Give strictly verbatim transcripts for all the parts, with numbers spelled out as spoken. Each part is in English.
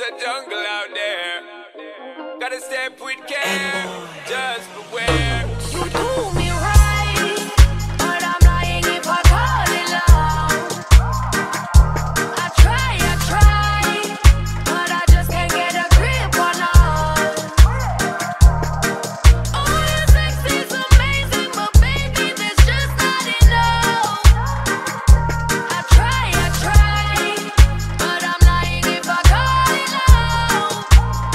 a jungle out there. Gotta step with care, just beware. You do me right, but I'm lying if I call it love. I try, I try, but I just can't get a grip on us. Oh, your sex is amazing, but baby, there's just not enough. I try, I try, but I'm lying if I call it love.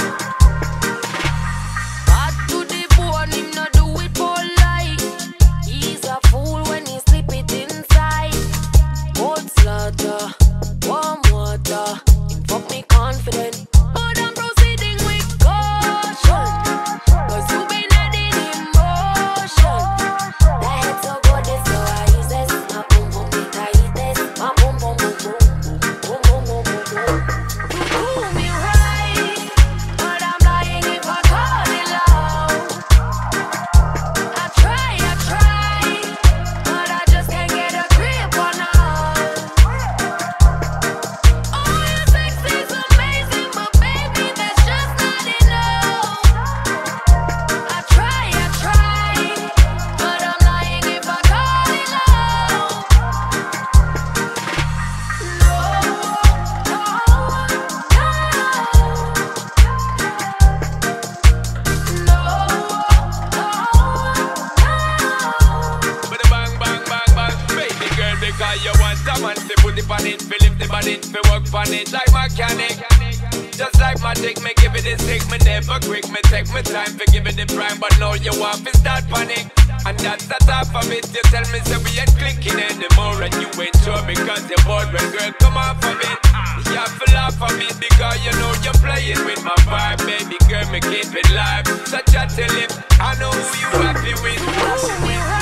Bad to the bone, him not do it polite. He's a fool when he slip it inside. Cold slaughter, warm water. Him fuck me confident, but I'm proceeding with caution. Cause you been adding emotion. That head so good, it's so ices. My boom boom the tightest. My boom boom boom boom boom boom boom boom boom. You do me right, but I'm lying if I call it love. I try, I try, but I just can't get a grip on us. Oh, your sex is amazing, but baby, there's just not enough. I try, I try, but I'm lying if I call it love. No, no, But bang, bang, bang, bang, baby girl, because you want a man to put it on it, feel it, the body, to work on it like mechanic. Just like magic, me give it a sick, me never quick, me take my time to give it the prime, but now you want to start panic. And that's the top of it, you tell me so we ain't clicking anymore, and you ain't sure because you're bored when girl come off of it. You have to laugh at me because you know you're playing with my vibe, baby girl, me keep it live. So chat till him, I know who you happy with. do me right.